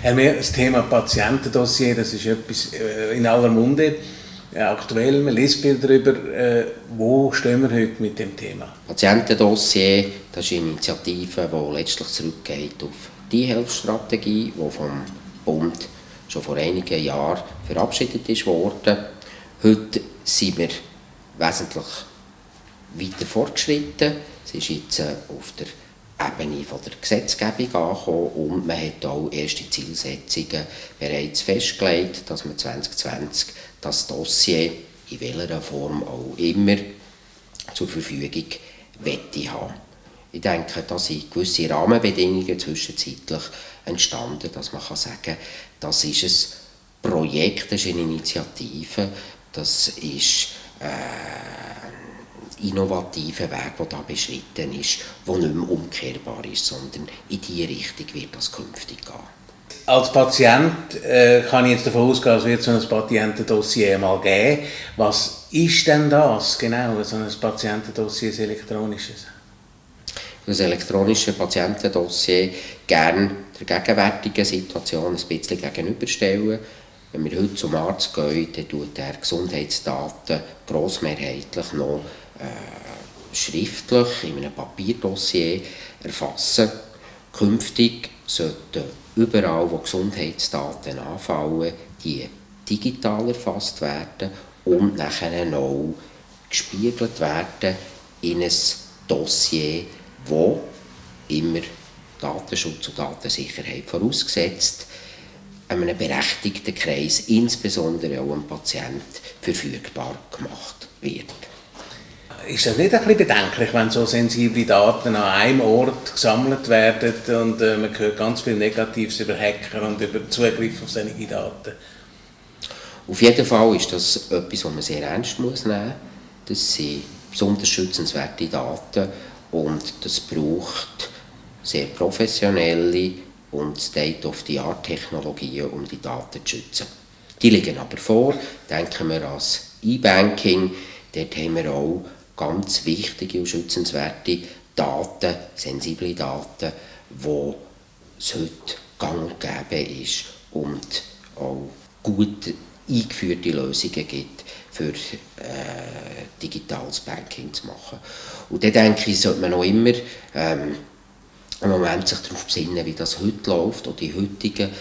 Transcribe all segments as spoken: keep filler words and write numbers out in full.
Herr Mehr, das Thema Patientendossier, das ist etwas in aller Munde, aktuell, man liest viel darüber. Wo stehen wir heute mit dem Thema? Patientendossier, das ist eine Initiative, die letztlich zurückgeht auf die E-Health-Strategie, die vom Bund schon vor einigen Jahren verabschiedet ist worden. Heute sind wir wesentlich weiter fortgeschritten. Es ist jetzt auf der Ebene von der Gesetzgebung angekommen und man hat auch erste Zielsetzungen bereits festgelegt, dass man zwanzig zwanzig das Dossier in welcher Form auch immer zur Verfügung wette haben. Ich denke, da sind gewisse Rahmenbedingungen zwischenzeitlich entstanden, dass man sagen kann, das ist ein Projekt, das ist eine Initiative, das ist ein innovativer Weg, der da beschritten ist, der nicht mehr umkehrbar ist, sondern in diese Richtung wird das künftig gehen. Als Patient äh, kann ich jetzt davon ausgehen, es wird so ein Patientendossier mal geben. Was ist denn das genau, so ein Patientendossier, ein elektronisches? Das elektronische Patientendossier gerne der gegenwärtigen Situation ein bisschen gegenüberstellen. Wenn wir heute zum Arzt gehen, dann tut er Gesundheitsdaten grossmehrheitlich noch äh, schriftlich in einem Papierdossier erfassen. Künftig sollten überall, wo Gesundheitsdaten anfallen, die digital erfasst werden und nachher noch gespiegelt werden in ein Dossier, wo immer Datenschutz und Datensicherheit vorausgesetzt, einem berechtigten Kreis, insbesondere auch einem Patienten, verfügbar gemacht wird. Ist das nicht ein bisschen bedenklich, wenn so sensible Daten an einem Ort gesammelt werden und äh, man hört ganz viel Negatives über Hacker und über Zugriff auf solche Daten? Auf jeden Fall ist das etwas, was man sehr ernst muss nehmen muss. Das sind besonders schützenswerte Daten und das braucht sehr professionelle und State-of-the-Art-Technologien, um die Daten zu schützen. Die liegen aber vor, denken wir an das E-Banking, dort haben wir auch ganz wichtige und schützenswerte Daten, sensible Daten, die es heute gang und gäbe ist und auch gut eingeführte Lösungen gibt, für äh, digitales Banking zu machen. Und da denke ich, sollte man noch immer ähm, im Moment sich darauf besinnen, wie das heute läuft und die heutigen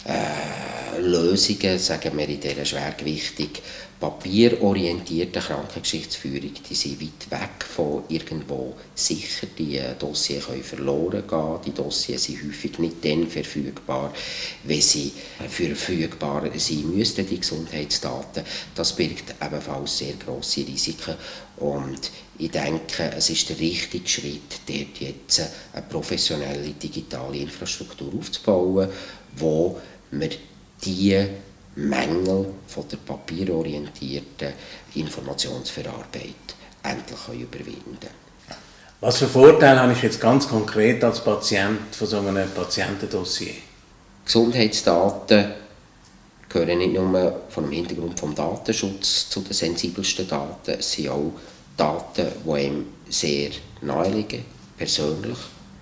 äh, Lösungen, sagen wir in dieser schwergewichtig papierorientierten Krankengeschichtsführung, die sind weit weg von irgendwo sicher. Die äh, Dossiers können verloren gehen. Die Dossiers sind häufig nicht dann verfügbar, wenn sie verfügbar sein müssten, die Gesundheitsdaten. Das birgt ebenfalls sehr grosse Risiken. Und ich denke, es ist der richtige Schritt, dort jetzt eine professionelle digitale Infrastruktur aufzubauen, wo wir die Mängel von der papierorientierten Informationsverarbeitung endlich überwinden können. Was für Vorteile habe ich jetzt ganz konkret als Patient von so einem Patientendossier? Gesundheitsdaten gehören nicht nur von dem Hintergrund des Datenschutzes zu den sensibelsten Daten, es sind auch Daten, die einem sehr nahe liegen, persönlich.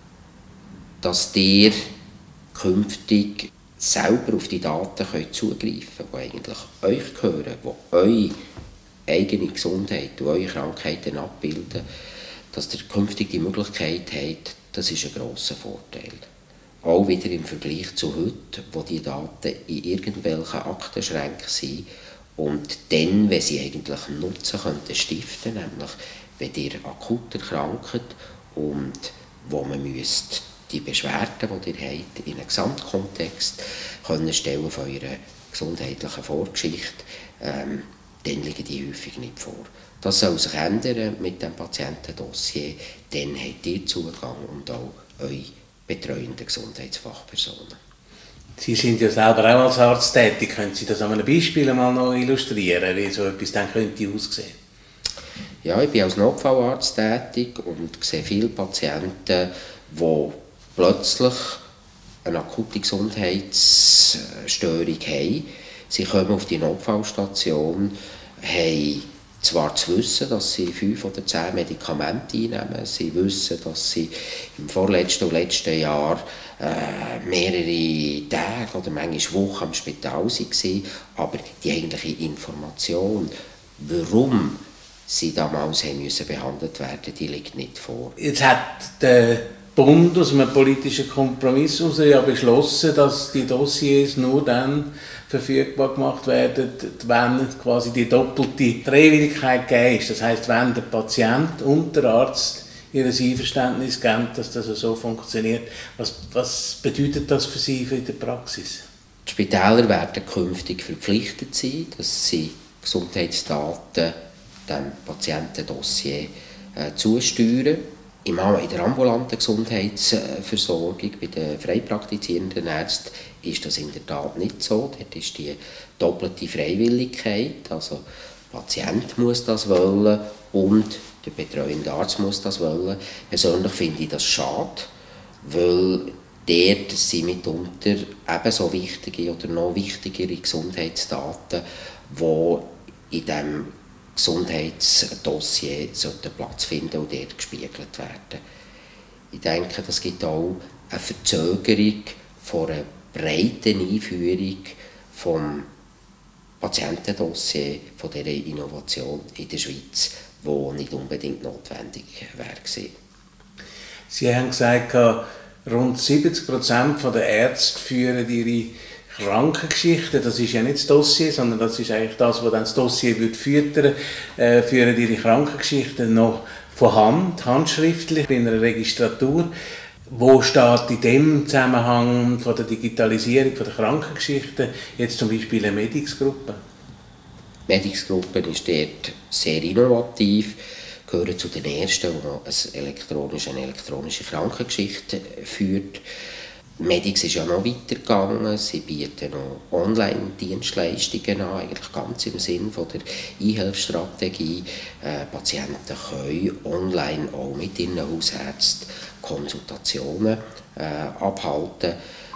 Dass ihr künftig selber auf die Daten könnt zugreifen könnt, die eigentlich euch gehören, die eure eigene Gesundheit und eure Krankheiten abbilden, dass ihr künftig die Möglichkeit habt, das ist ein grosser Vorteil. Auch wieder im Vergleich zu heute, wo die Daten in irgendwelchen Aktenschränken sind und dann, wenn sie eigentlich Nutzen könnten stiften, nämlich wenn ihr akut erkrankt und wo man müsst die Beschwerden, die ihr habt, in einen Gesamtkontext können stellen von eurer gesundheitlichen Vorgeschichte, ähm, dann liegen die häufig nicht vor. Das soll sich ändern mit dem Patientendossier, dann habt ihr Zugang und auch eure betreuenden Gesundheitsfachpersonen. Sie sind ja selber auch als Arzt tätig. Können Sie das an einem Beispiel mal noch illustrieren, wie so etwas dann könnte aussehen? Ja, ich bin als Notfallarzt tätig und sehe viele Patienten, die plötzlich eine akute Gesundheitsstörung haben. Sie kommen auf die Notfallstation, haben zwar zu wissen, dass sie fünf oder zehn Medikamente einnehmen, sie wissen, dass sie im vorletzten und letzten Jahr äh, mehrere Tage oder manchmal Wochen am Spital waren, aber die eigentliche Information, warum sie damals haben müssen behandelt werden, die liegt nicht vor. Jetzt hat der Bund aus einem politischen Kompromiss heraus ja beschlossen, dass die Dossiers nur dann verfügbar gemacht werden, wenn quasi die doppelte Freiwilligkeit gegeben ist. Das heisst, wenn der Patient und der Arzt ihr Einverständnis geben, dass das so funktioniert. Was, was bedeutet das für Sie in der Praxis? Die Spitäler werden künftig verpflichtet sein, dass sie Gesundheitsdaten dem Patientendossier äh, zusteuern. In der ambulanten Gesundheitsversorgung bei den frei praktizierenden Ärzten ist das in der Tat nicht so. Dort ist die doppelte Freiwilligkeit. Also der Patient muss das wollen und der betreuende Arzt muss das wollen. Persönlich finde ich das schade, weil dort sind mitunter ebenso wichtige oder noch wichtigere Gesundheitsdaten, die in diesem Gesundheitsdossier sollten Platz finden und dort gespiegelt werden. Ich denke, das gibt auch eine Verzögerung von einer breiten Einführung vom Patientendossier, von dieser Innovation in der Schweiz, die nicht unbedingt notwendig wäre. Sie haben gesagt, rund siebzig Prozent der Ärzte führen ihre Krankengeschichten, das ist ja nicht das Dossier, sondern das ist eigentlich das, was dann das Dossier füttern würde, äh, führen ihre Krankengeschichten noch von Hand, handschriftlich, in einer Registratur. Wo steht in dem Zusammenhang von der Digitalisierung von der Krankengeschichten jetzt zum Beispiel eine Medix-Gruppe? Die Medix-Gruppe ist dort sehr innovativ, gehören zu den ersten, die eine elektronische, eine elektronische Krankengeschichte führt. Medix ist ja noch weitergegangen, sie bieten noch Online-Dienstleistungen an, eigentlich ganz im Sinn von der Einhilfsstrategie. Äh, Patienten können online auch mit ihren Hausärzten Konsultationen äh, abhalten.